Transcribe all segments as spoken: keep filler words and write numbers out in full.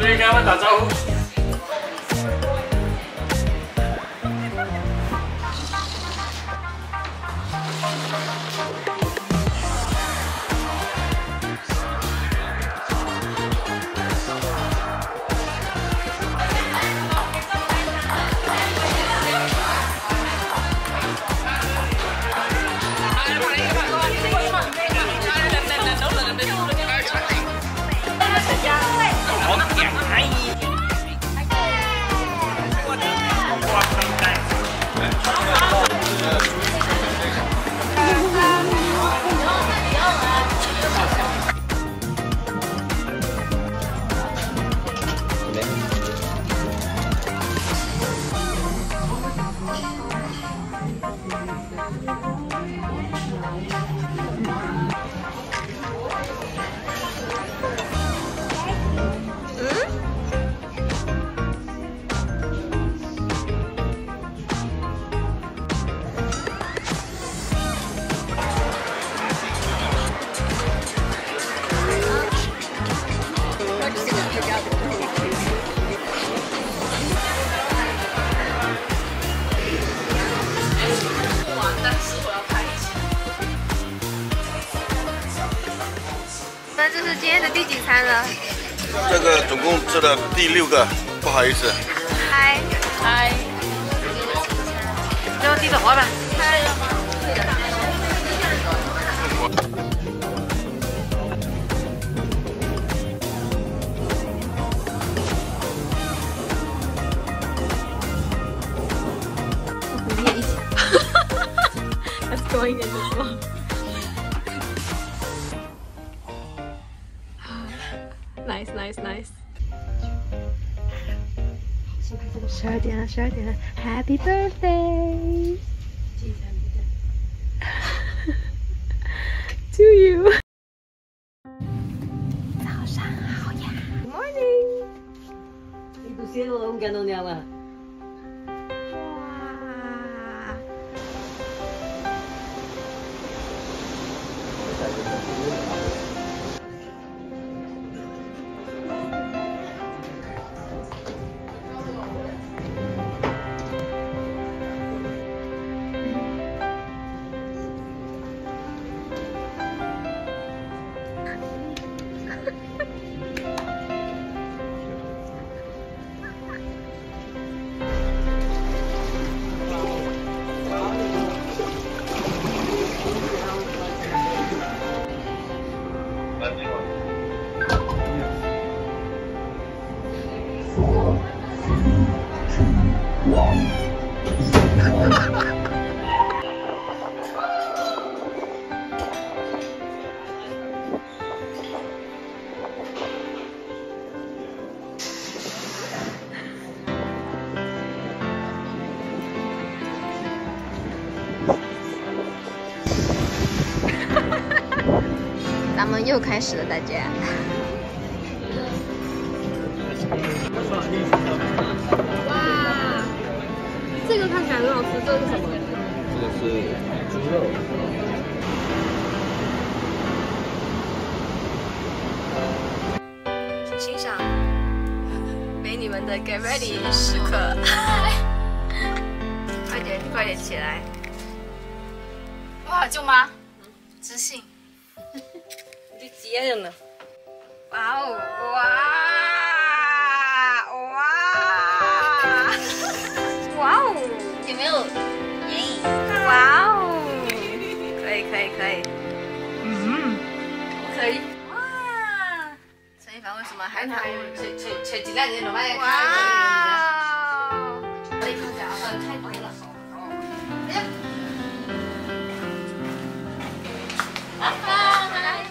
可以跟他们打招呼。 那这是今天的第几餐了？ 这个总共吃了第六个，不好意思。 嗨嗨，给我地走吧。嗨。你也一起。要是多一点就说。 Nice, nice, nice。十二点了，十二点了 ，Happy birthday to you。早上好呀 ，Good morning。 你不写我，我们干到娘了。 哇！咱们又开始了，大家。哇，这个看起来很好吃，这个是什么？ 这个是猪肉。 请欣赏美女们的 get ready 时刻。快点，快点起来！哇，舅妈，知性。 你接着呢？ 哇哦！哇哇哇哦！有没有眼影？哇哦！可以可以可以。嗯，可以。哇！陈一凡为什么还还切切切几两钱都买。 哇！这一套夹子太多了。拜拜。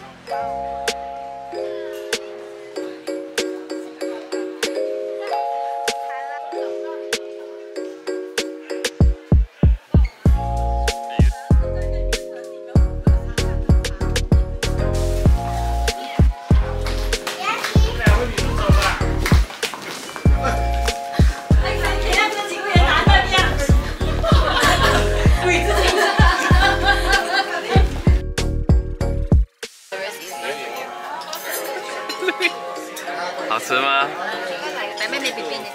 哎好吃吗？ 来妹妹比比你，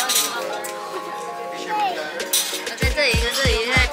我在这里，在这里，在。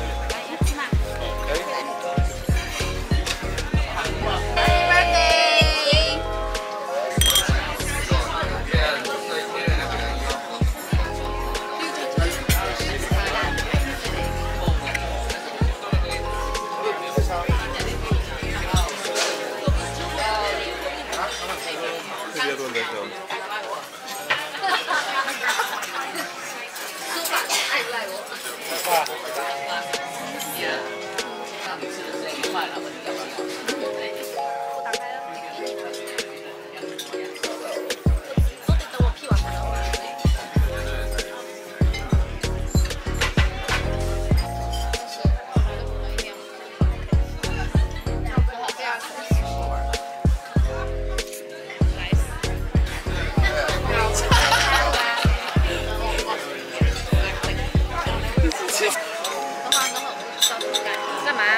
干嘛？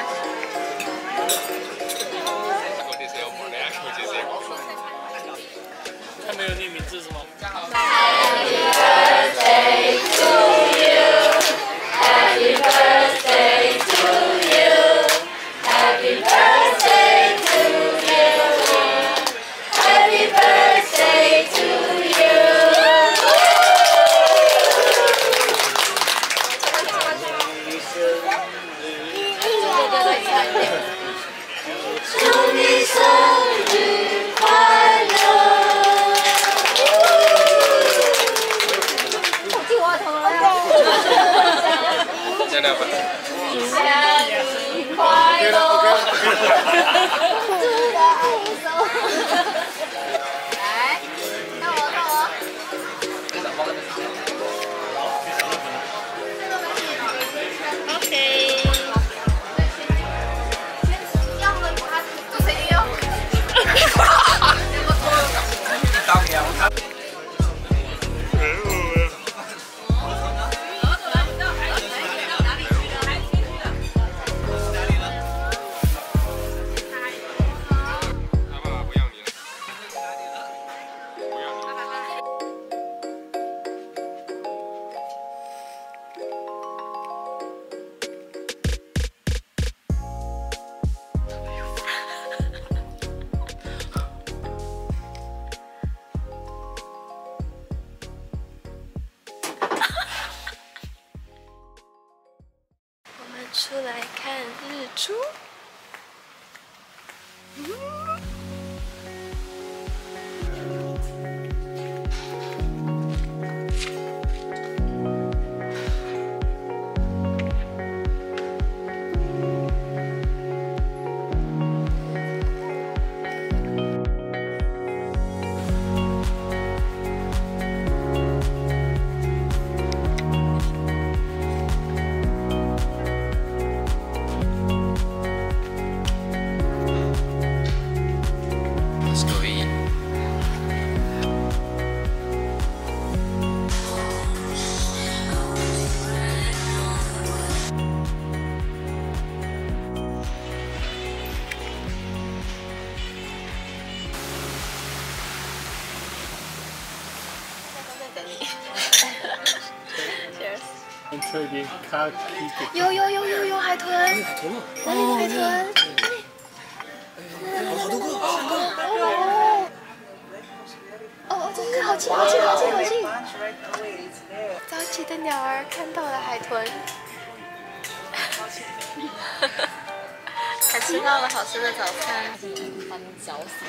看没有念名字是吗 Happy birthday to you. Happy birthday to you. Happy birthday to you. Happy birthday to you. 祝你生日快乐！ 再来吧。 生日快乐！来，看我，看我。OK。要么他做谁的哟？当年我看。 出来看日出。嗯这边咖啡有有有有有海豚，哪里有海豚？好多个，好多个！哦哦，这个好近好近好近好近！早起的鸟儿看到了海豚，还吃到了好吃的早餐。把你绞死。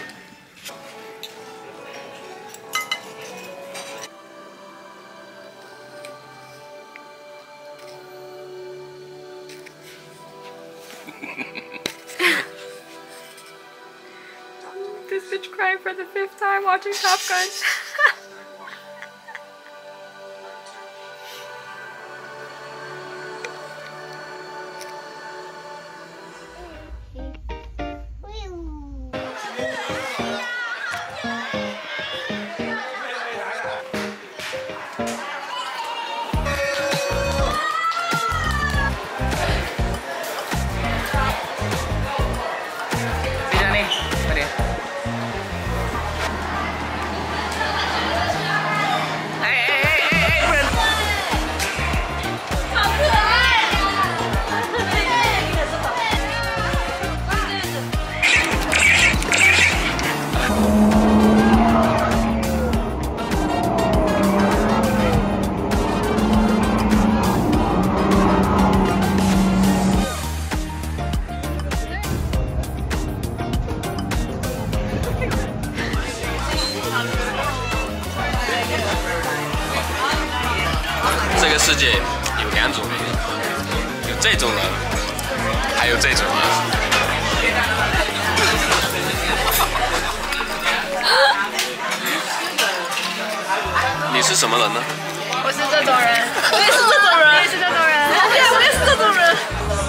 This bitch crying for the fifth time watching Top Gun. 这个世界有两种人，有这种人，还有这种人。你是什么人呢？ 我是这种人，我也是这种人，我也是这种人，对，我也是这种人。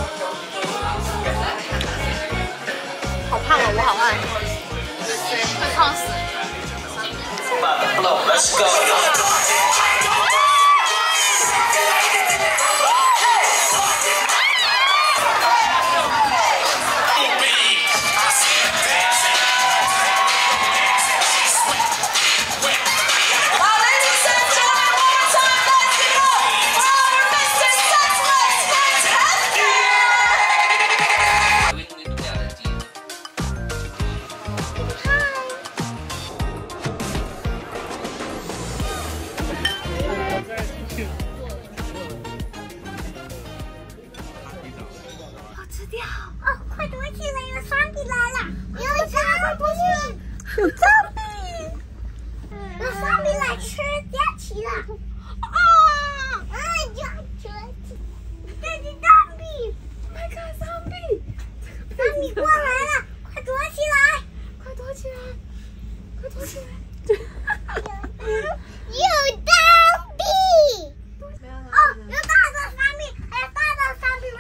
好胖哦，我好爱，会胖死。Let's go. 有脏币，有脏币来吃假期了啊！啊，假期，这是脏币，快看脏币，脏币过来了，快躲起来，快躲起来，快躲起来！有脏币，哦，有大的脏币，还有大的脏币，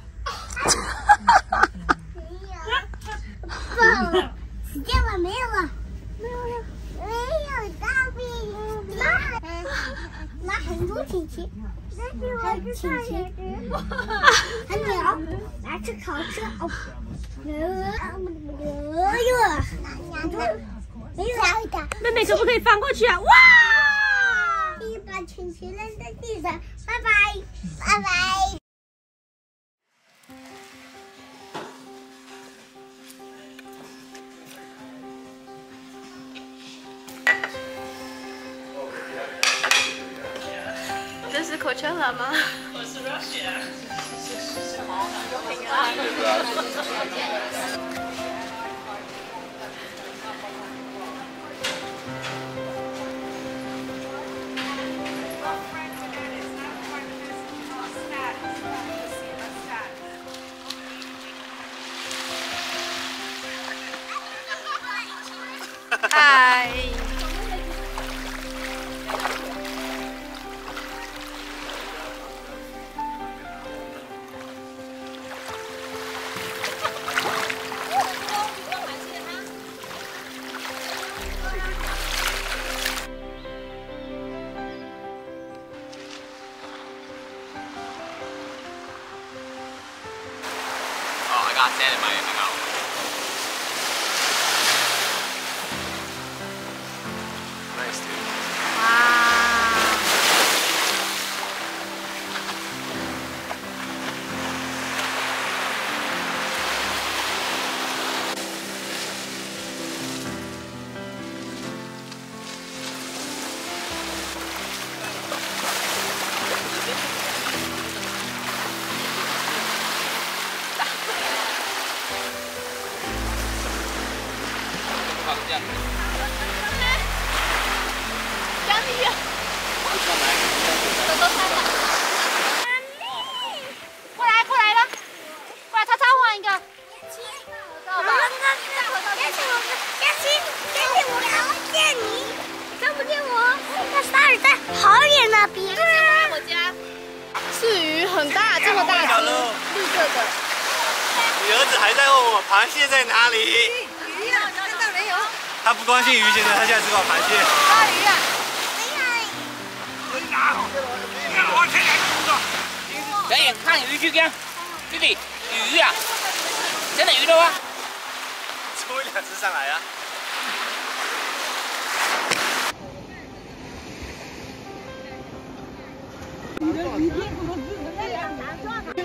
没有，忘了，时间了，没有了。 没有了，没有大饼，拿拿很多钱钱，还有钱钱，还鸟，拿去烤吃哦。哎呦，没有的， 妹妹可不可以翻过去啊？哇！ 你把钱钱扔在地上，拜拜，拜拜。 这是口腔了吗？我是 Russia。嗨。 I got sand in my anything else. Nice, dude. Wow. 你儿子还在问我螃蟹在哪里？ 鱼啊，看到没有？ 他不关心鱼，现在他现在只管螃蟹。 抓鱼啊！ 表演看鱼去干，弟弟，鱼啊，真的鱼的吗？ 抽一两只上来啊！你的鱼片不能自己这样拿抓的。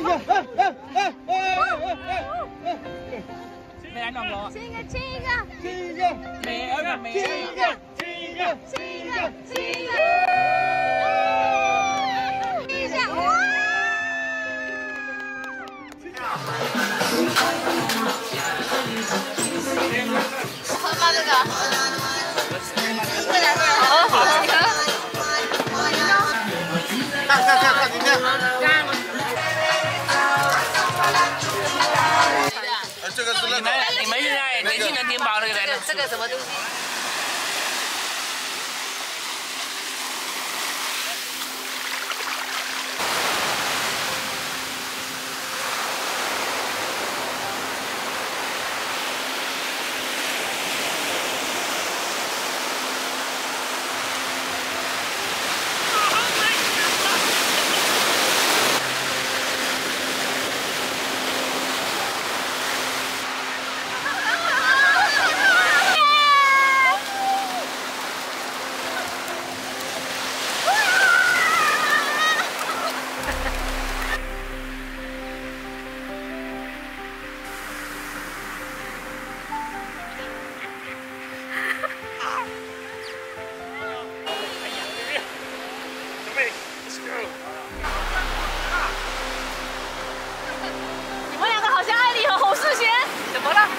没来弄过。 亲一个，亲一个， 亲一个， 没二个，没亲一个，亲一个， 亲一个，亲一个。一下，哇！ 喝吗？这个？过来，过来。好，好，你喝。 人填饱那个人。 这个什么东西？ 你们两个好像艾丽和侯世贤，怎么了？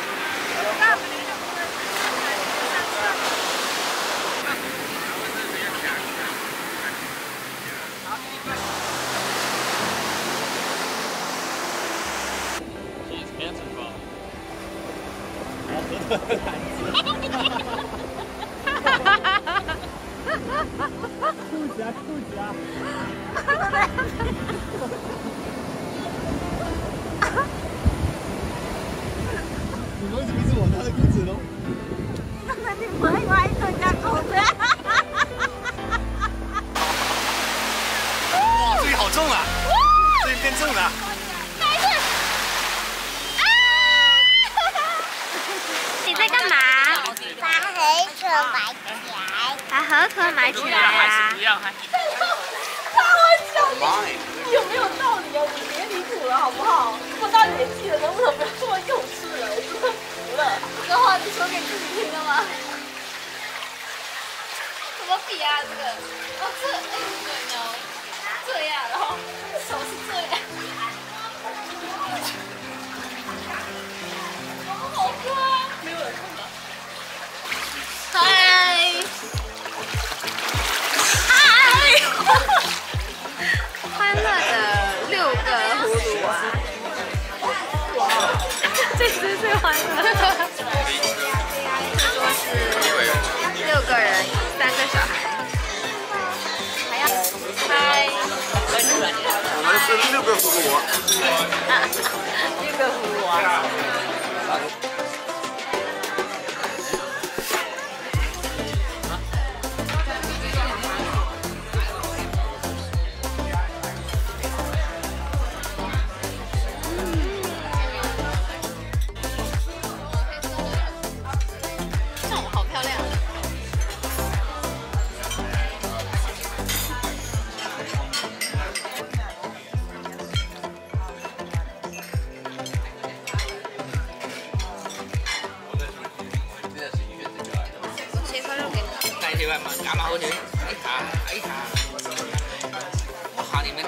裤子啊，裤子啊！你们怎么是我拿的裤子喽？ 那你买买人家裤子。 哇，这里好重啊！这里变重了。 你在干嘛？把河豚埋起来。把河豚埋起来啊！ 不要，还。 他会讲你有没有道理哦？你别离谱了好不好？我到年纪了，能不能不要这么幼稚了？我真的服了。这话你说给自己听的吗？怎么比啊？这个，哦这，哎对哦，这样，然后手是这样。好多啊！没有人看到。嗨，嗨，欢乐的六个葫芦娃，哇，这只最欢乐。这桌是六个人，三个小孩，还要嗨， 我们是六个葫芦娃。 六个葫芦娃。 干嘛好吃？哎呀，哎呀！哇，你们。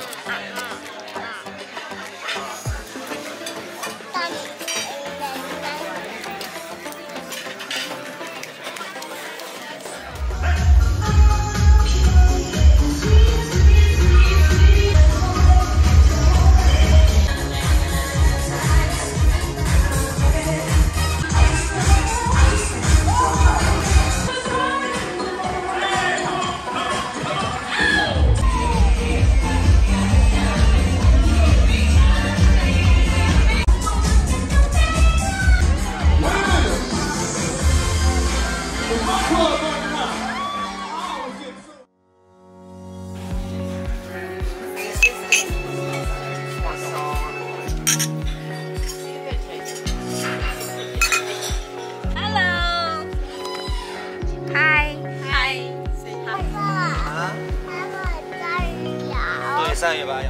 三月八号。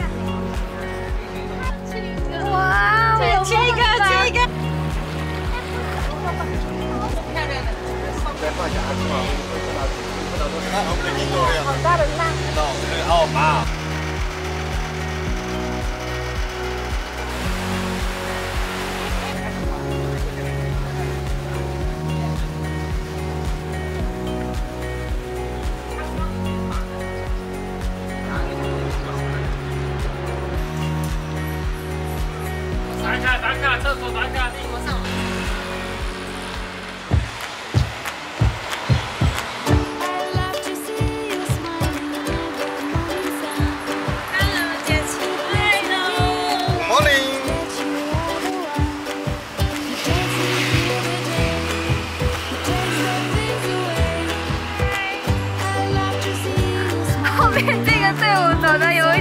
哇！切一个，切一个。好大的浪！ 好大。 打卡打卡，厕所打卡，你我上。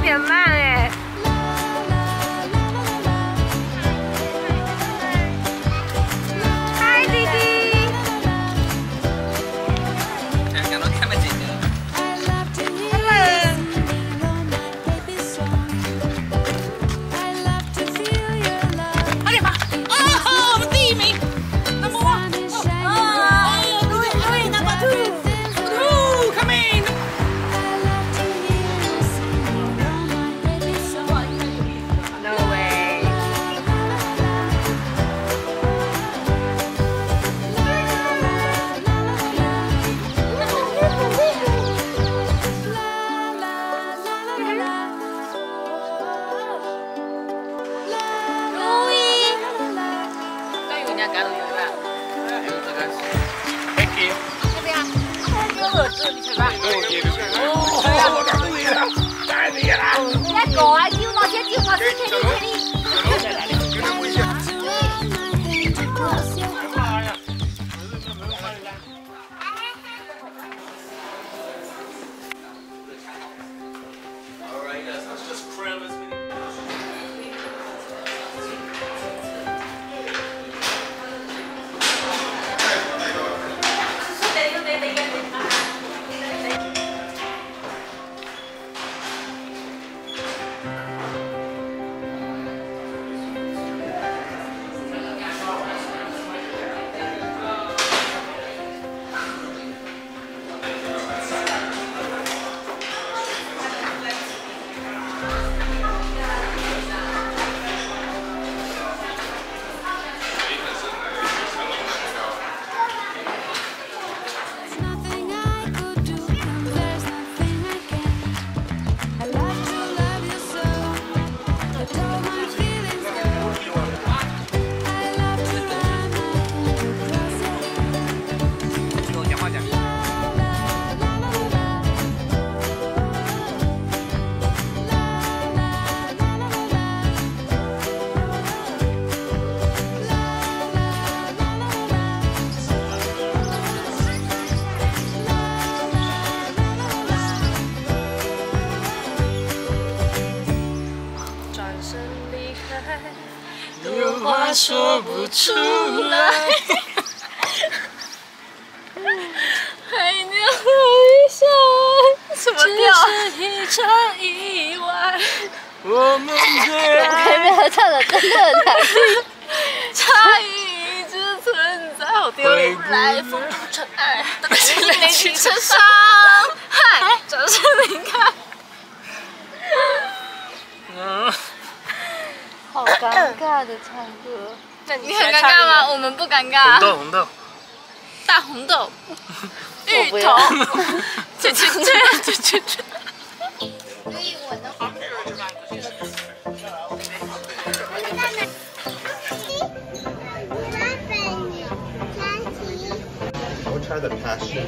很慢哎。嗨，弟弟。 看到看不见的。快点吧！哦，我们第一名 ，number one。哦，对对 ，number two，two，come in。 话说不出来，海鸟一下，什么调？只是一场意外。我们前面唱的真的很难听，差异一直存在，好丢脸。来风中尘埃，等心灵起成伤害，掌声离开。嗯。 好尴尬的唱歌，你很尴尬吗？我们不尴尬。 红豆红豆， 大红豆，芋头，切切切切切切。可以闻的话。 I'll try the passion.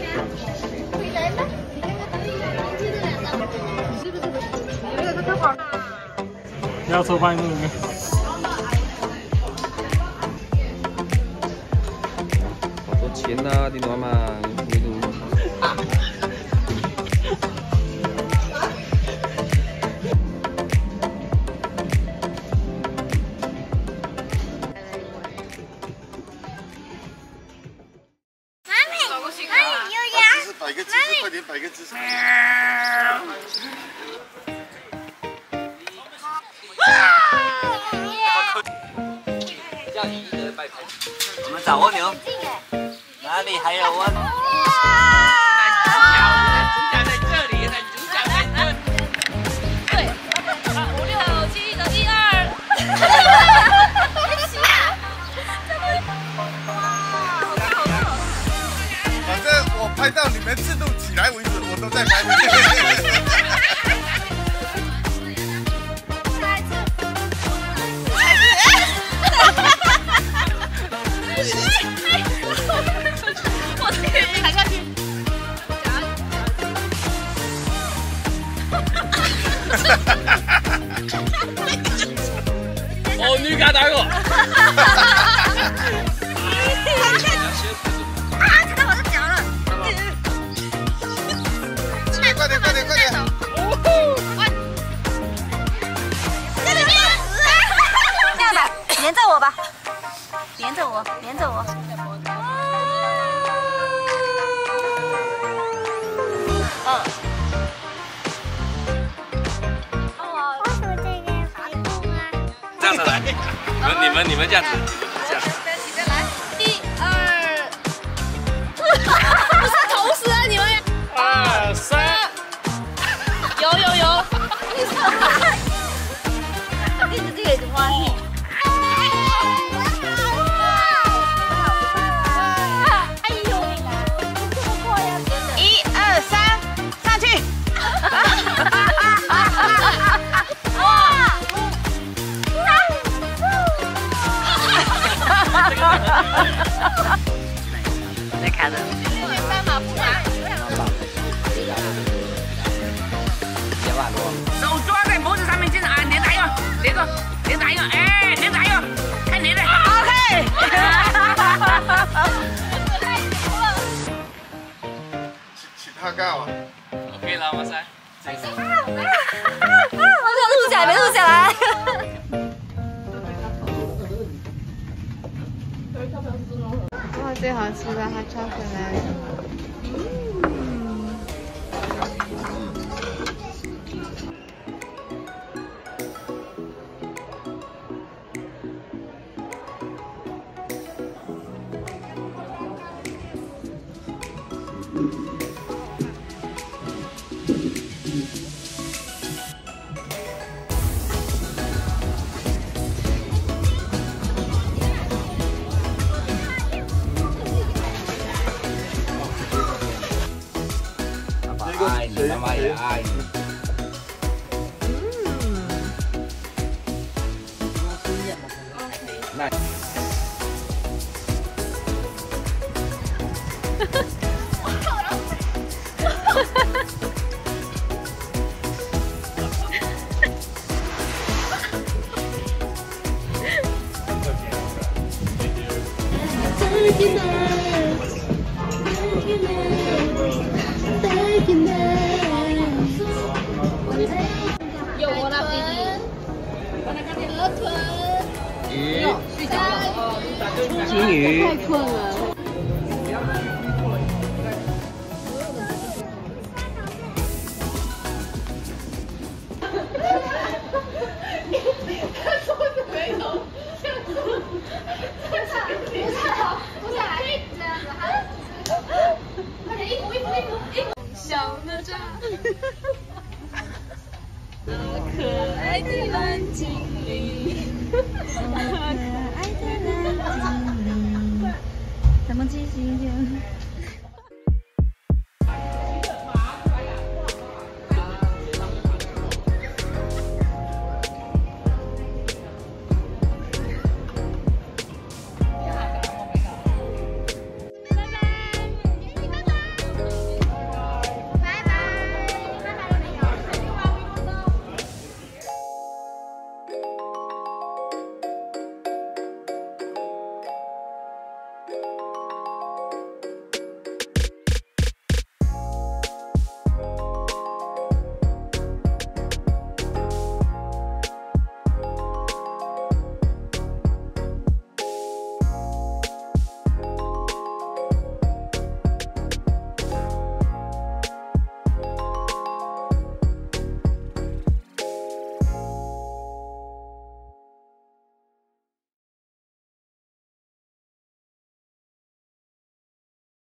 要抽半路吗？ 好多钱呐，你懂吗？糊涂。 妈咪，妈咪有羊。 是摆个姿势，快点摆个姿势。 我们找蜗牛，哪里还有蜗牛？主角在这里，主角在这里。 对，五六七的一二。 反正我拍到你们自动起来为止，我都在拍。 哦，你敢打我？ 啊！踩到我的脚了！ 快点，快点，快点！ 样子来，你们你们你们这样子，这样。 再来，一二，不是同时啊，你们。 二三， 有有有，这个这个也是花蜜。哎呦，这么快呀！一二三，上去。在看着。斑马不马。 手抓在脖子上面，接着啊，连打一个，连着，连打一个，哎，连打一个，看你的。 OK。 其他干嘛 ？OK 了，哇塞。 我没录下来，没录下来。 哇，最好吃的还抓回来了。 爱你，妈妈也爱你。那。 有我那弟弟，我那个河豚， 鱼， 睡觉了， 金鱼， 太困了。 他说的没有，不下不下好，不下来，这样子哈，快点衣服衣服衣服衣服，小哪吒。可爱的蓝精灵，可爱的蓝精灵，怎么记性就？